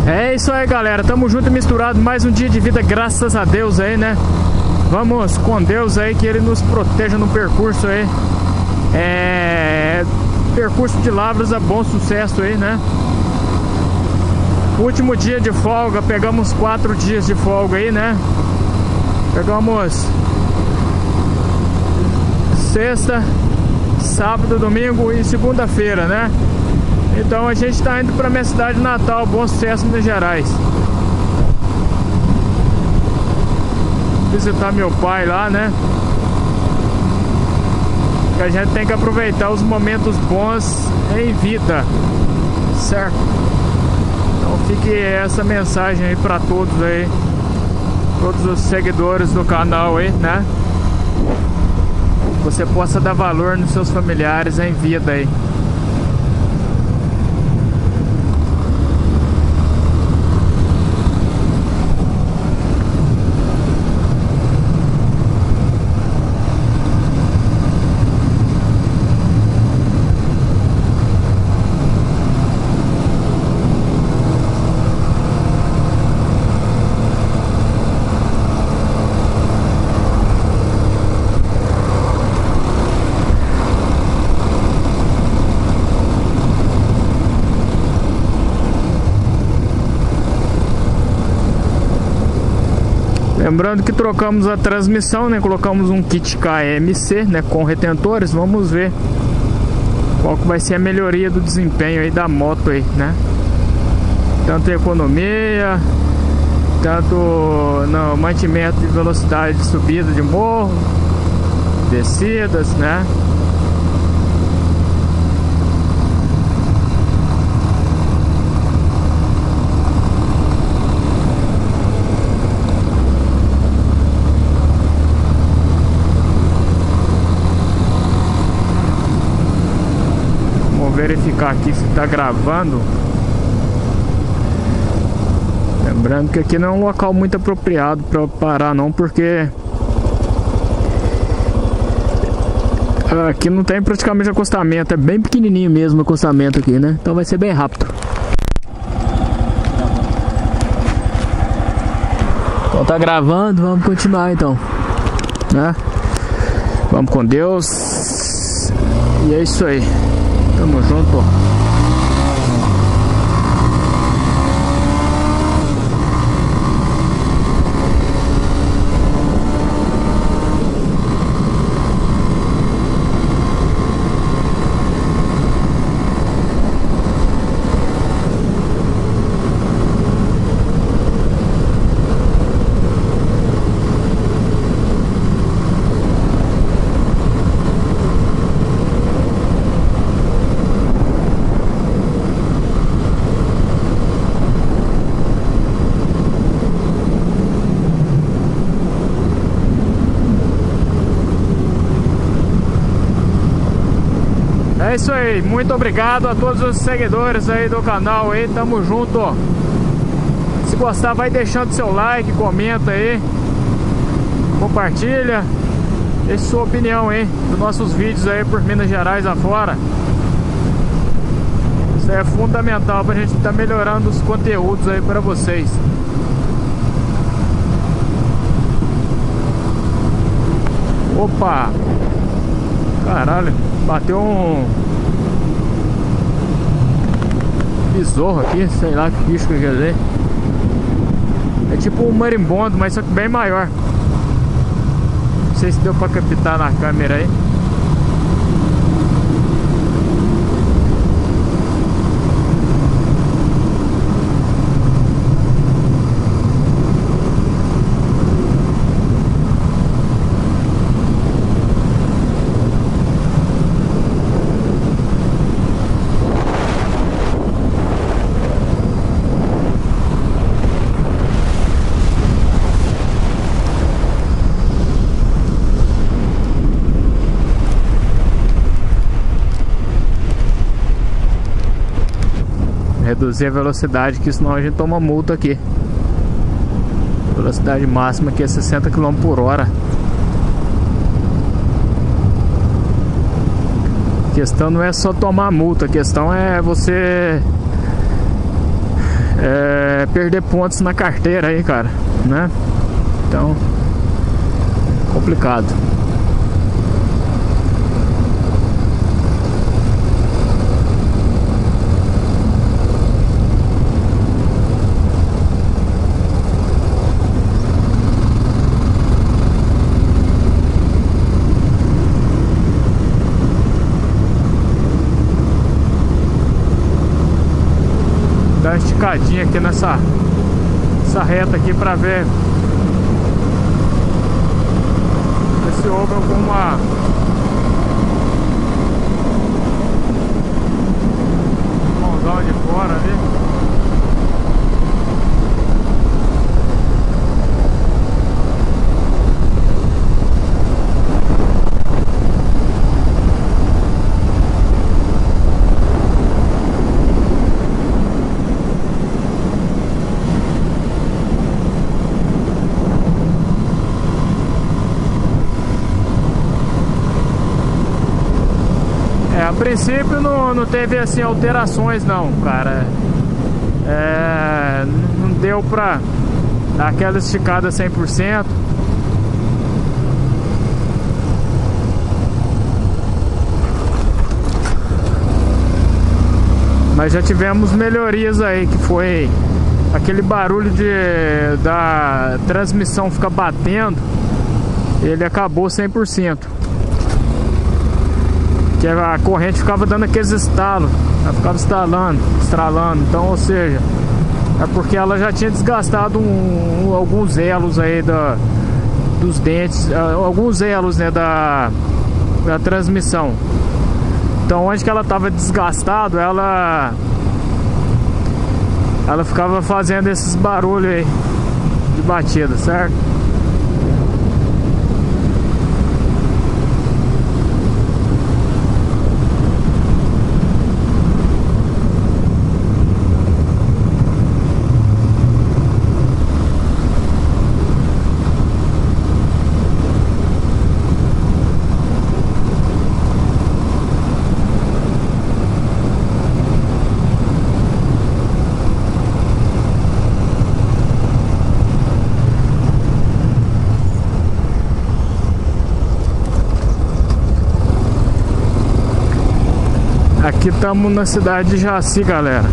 É isso aí, galera, tamo junto e misturado, mais um dia de vida, graças a Deus aí, né? Vamos com Deus aí, que Ele nos proteja no percurso aí. Percurso de Lavras a bom sucesso aí, né? Último dia de folga, pegamos 4 dias de folga aí, né? Pegamos sexta, sábado, domingo e segunda-feira, né? Então a gente tá indo pra minha cidade natal, Bom Sucesso, Minas Gerais. Visitar meu pai lá, né? Que a gente tem que aproveitar os momentos bons em vida, certo? Então fique essa mensagem aí pra todos aí, todos os seguidores do canal aí, né? Você possa dar valor nos seus familiares em vida aí. Lembrando que trocamos a transmissão, né? Colocamos um kit KMC, né? Com retentores. Vamos ver qual que vai ser a melhoria do desempenho aí da moto aí, né? Tanto economia, tanto no mantimento de velocidade de subida de morro, descidas, né? Verificar aqui se está gravando. Lembrando que aqui não é um local muito apropriado para parar não, porque aqui não tem praticamente acostamento, é bem pequenininho mesmo o acostamento aqui, né? Então vai ser bem rápido. Então tá gravando, vamos continuar então, né? Vamos com Deus. E é isso aí. Tamo junto. É isso aí, muito obrigado a todos os seguidores aí do canal aí, tamo junto. Se gostar, vai deixando seu like, comenta aí, compartilha, deixe sua opinião aí dos nossos vídeos aí por Minas Gerais afora. Isso é fundamental pra gente estar melhorando os conteúdos aí pra vocês. Opa! Caralho, bateu um besouro aqui, sei lá que bicho que eu quer dizer. É tipo um marimbondo, mas só que bem maior. Não sei se deu pra captar na câmera aí. Reduzir a velocidade, que senão a gente toma multa aqui. A velocidade máxima aqui é 60 km/h. A questão não é só tomar multa, a questão é você perder pontos na carteira aí, cara, né? Então, complicado. Dar uma esticadinha aqui nessa reta aqui pra ver se houve alguma mãozão de fora ali. A princípio não teve assim alterações não, cara. Não deu pra dar aquela esticada 100%. Mas já tivemos melhorias aí, que foi aquele barulho da transmissão ficar batendo, ele acabou 100%. Que a corrente ficava dando aqueles estalos, ela ficava estralando. Então, ou seja, é porque ela já tinha desgastado alguns elos aí dos dentes, alguns elos, né, da transmissão. Então, onde que ela estava desgastado, ela ficava fazendo esses barulhos aí de batida, certo? Aqui estamos na cidade de Jaci, galera.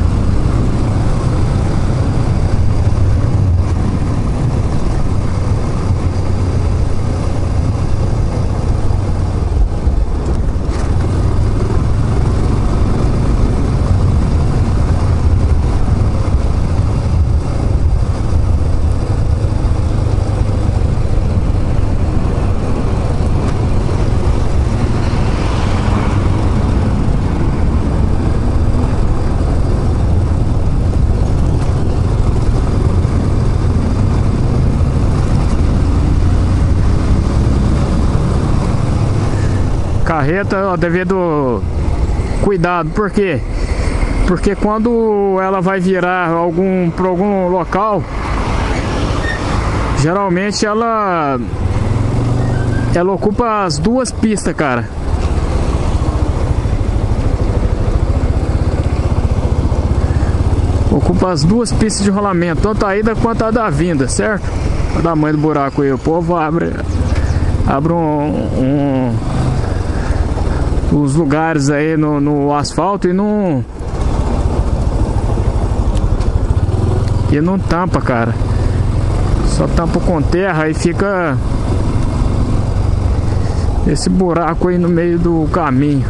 Carreta, ó, devido cuidado, por quê? Porque quando ela vai virar para algum local, geralmente ela ocupa as duas pistas, cara. Ocupa as duas pistas de rolamento, tanto a ida quanto a da vinda, certo? Olha o tamanho do buraco aí, o povo abre os lugares aí no asfalto e não tampa, cara. Só tampa com terra e fica esse buraco aí no meio do caminho.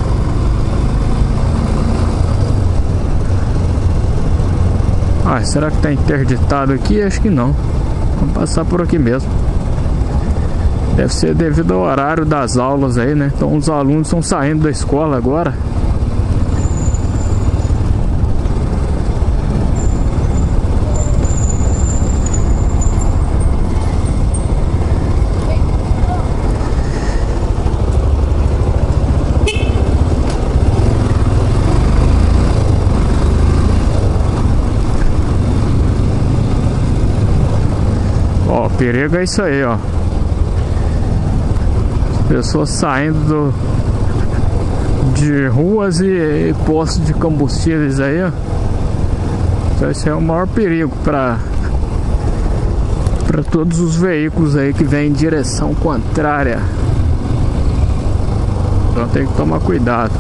Será que tá interditado aqui? Acho que não. Vamos passar por aqui mesmo. Deve ser devido ao horário das aulas aí, né? Então os alunos estão saindo da escola agora. Ó, o perigo é isso aí, ó. Pessoas saindo de ruas e postos de combustíveis aí, ó. Então esse é o maior perigo para todos os veículos aí que vêm em direção contrária. Então tem que tomar cuidado.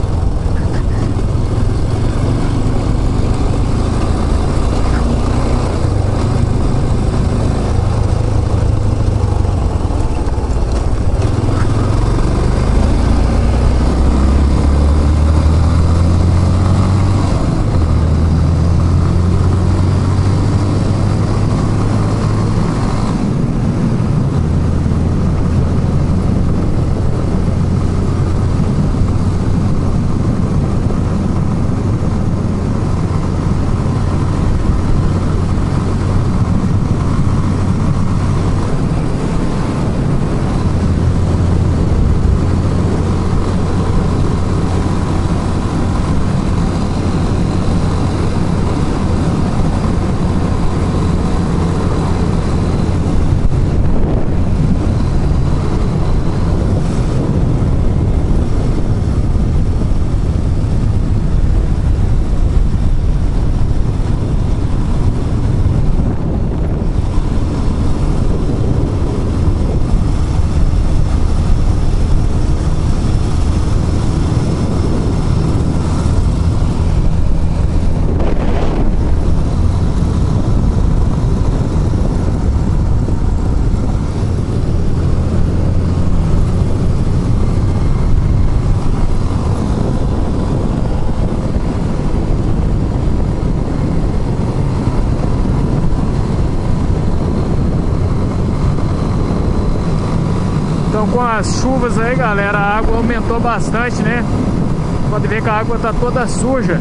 Então com as chuvas aí, galera, a água aumentou bastante, né? Pode ver que a água tá toda suja.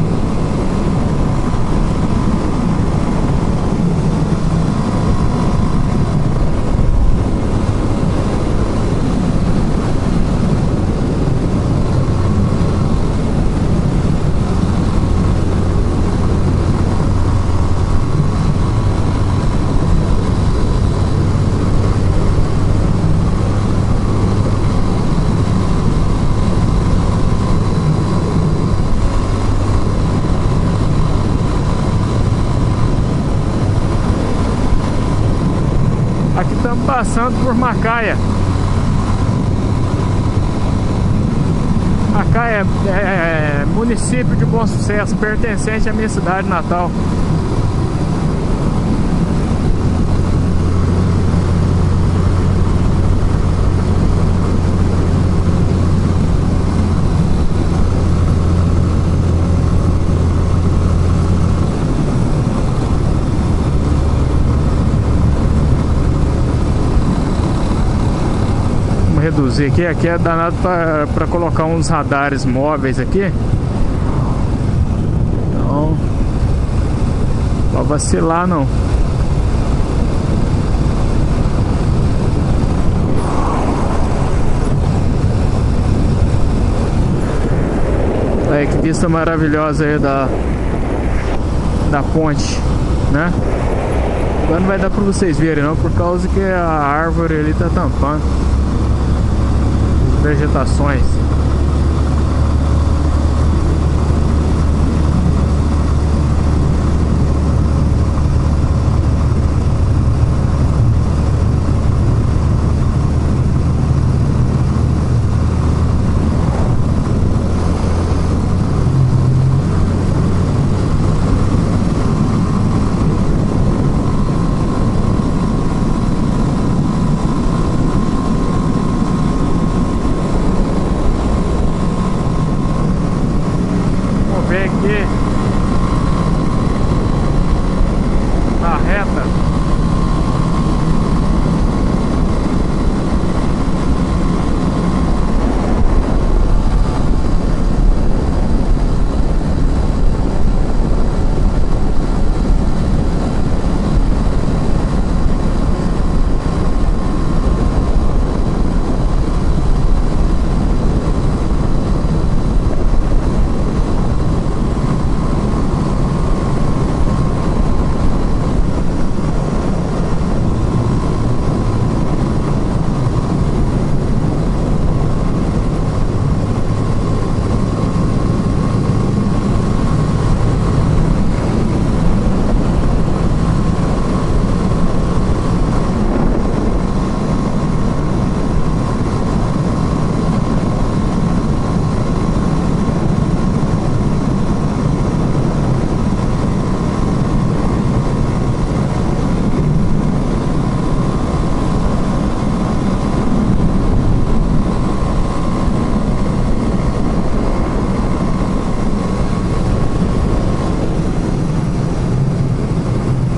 Aqui estamos passando por Macaé. Macaé é município de Bom Sucesso, pertencente à minha cidade natal. Reduzir aqui é danado para colocar uns radares móveis aqui. Então, não vai vacilar não. Aí, que vista maravilhosa aí da ponte, né? Agora não vai dar para vocês verem não, por causa que a árvore ali tá tampando vegetações.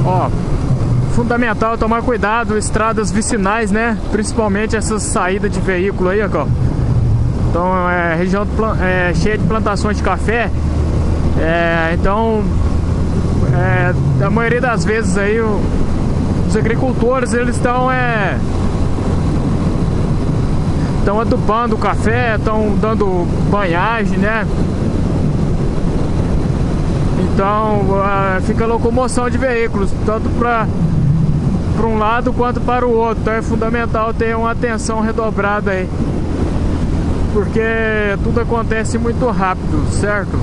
Ó, fundamental tomar cuidado, estradas vicinais, né? Principalmente essas saídas de veículo aí, ó. Então, região cheia de plantações de café. Então, a maioria das vezes aí, os agricultores, eles estão adubando o café, estão dando banhagem, né? Então fica locomoção de veículos, tanto para um lado quanto para o outro. Então é fundamental ter uma atenção redobrada aí, porque tudo acontece muito rápido, certo?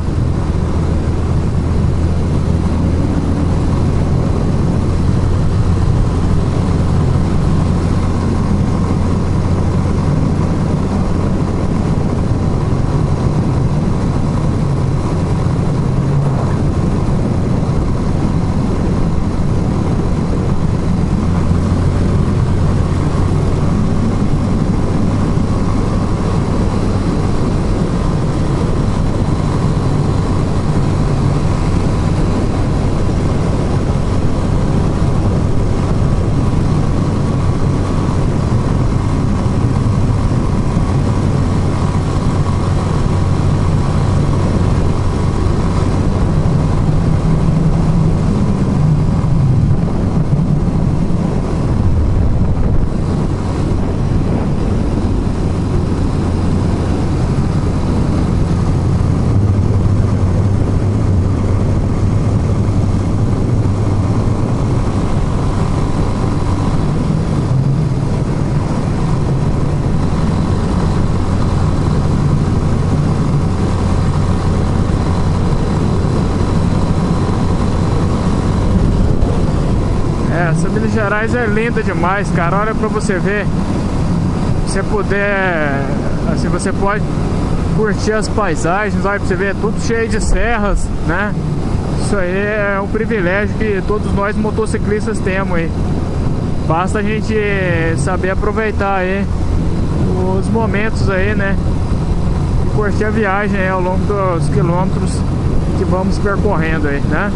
Essa Minas Gerais é linda demais, cara. Olha pra você ver. Se você puder, assim, você pode curtir as paisagens. Olha pra você ver, tudo cheio de serras, né? Isso aí é um privilégio que todos nós motociclistas temos aí. Basta a gente saber aproveitar aí os momentos aí, né? E curtir a viagem aí ao longo dos quilômetros que vamos percorrendo aí, né?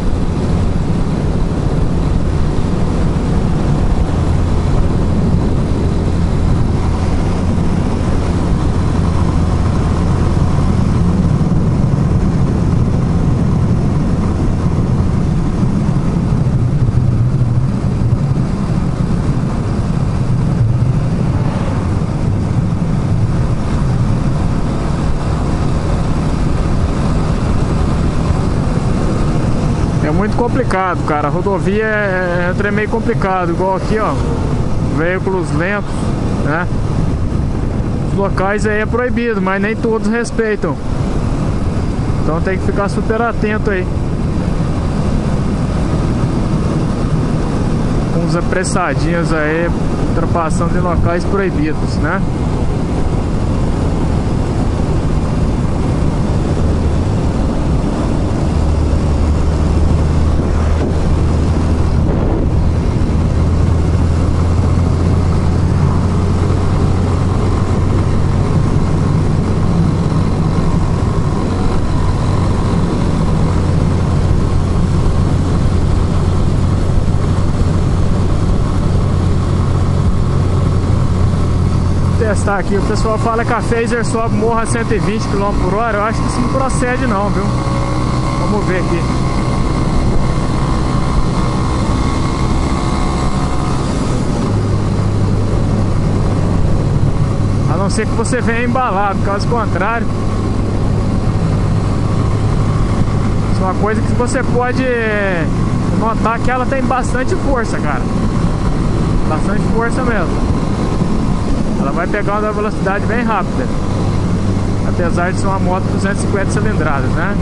Muito complicado, cara. A rodovia é meio complicado, igual aqui, ó, veículos lentos, né? Os locais aí é proibido, mas nem todos respeitam. Então tem que ficar super atento aí. Uns apressadinhos aí, ultrapassando em locais proibidos, né? Testar aqui, o pessoal fala que a Phaser sobe morro a 120 km/h. Eu acho que isso não procede não, viu? Vamos ver aqui. A não ser que você venha embalado, caso contrário. Isso é uma coisa que você pode notar que ela tem bastante força, cara. Bastante força mesmo. Ela vai pegar uma velocidade bem rápida, apesar de ser uma moto 250 cilindradas, né?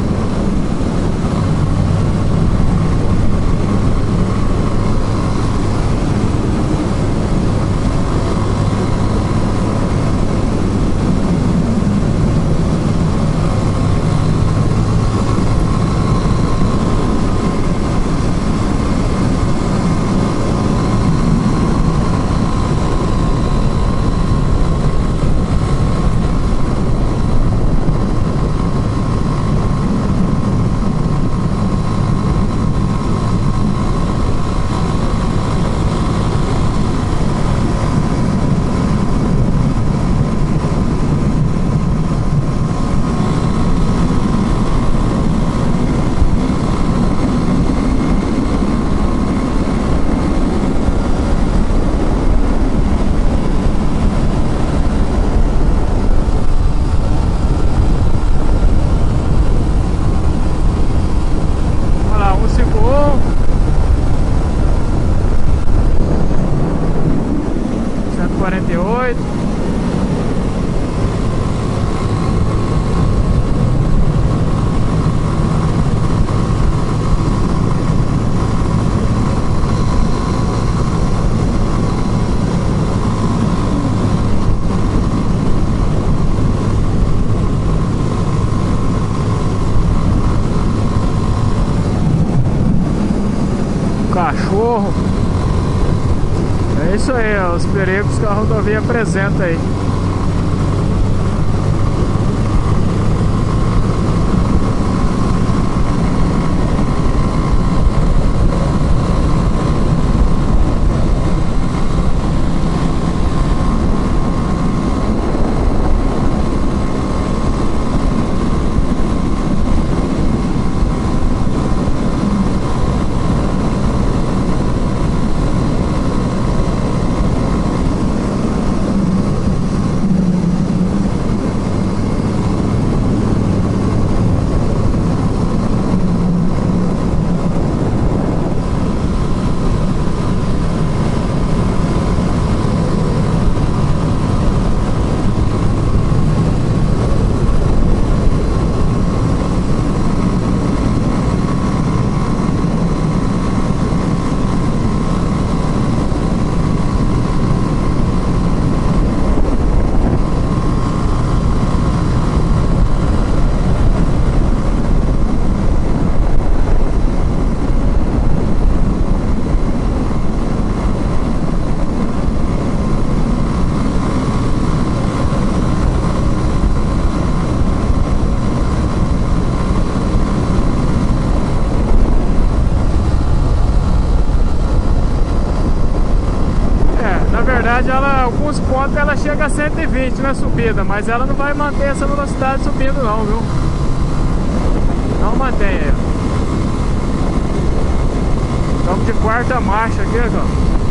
cachorro. É isso aí, ó, os perigos que a rodovia apresenta aí. Alguns pontos ela chega a 120 na subida, mas ela não vai manter essa velocidade subindo não, viu? Não mantém ela. Estamos de quarta marcha aqui, ó.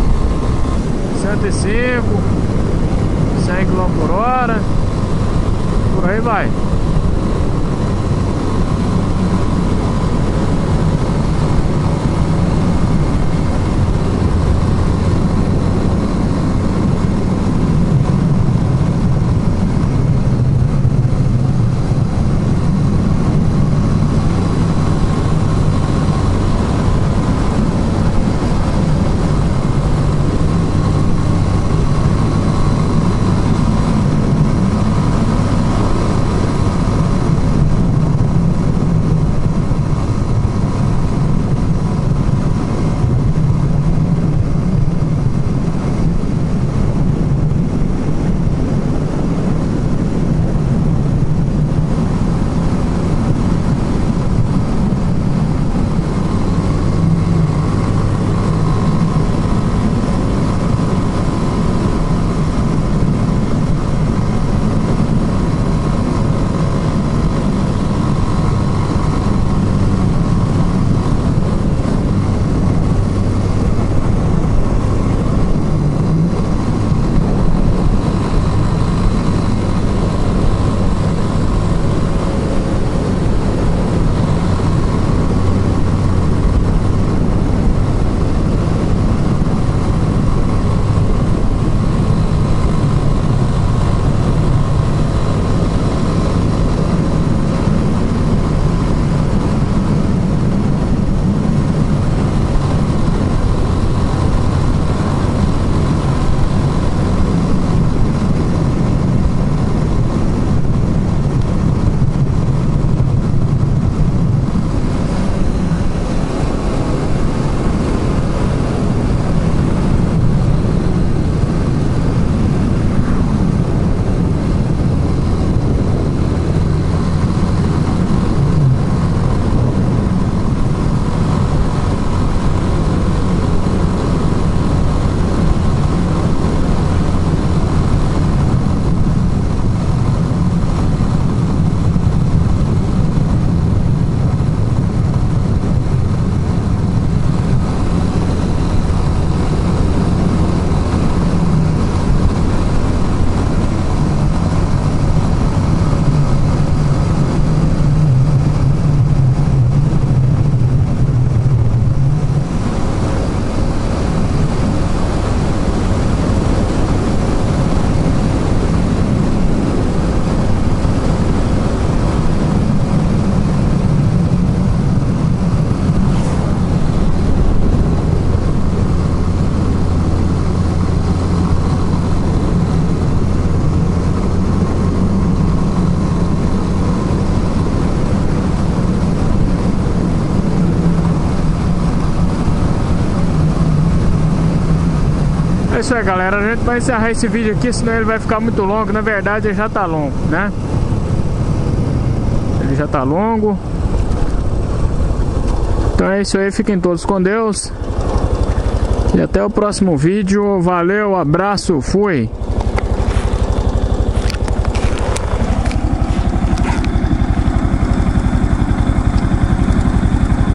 105, 100 km/h, por aí vai. É isso aí, galera, a gente vai encerrar esse vídeo aqui, senão ele vai ficar muito longo. Na verdade ele já tá longo, né? Ele já tá longo. Então é isso aí, fiquem todos com Deus. E até o próximo vídeo. Valeu, abraço, fui!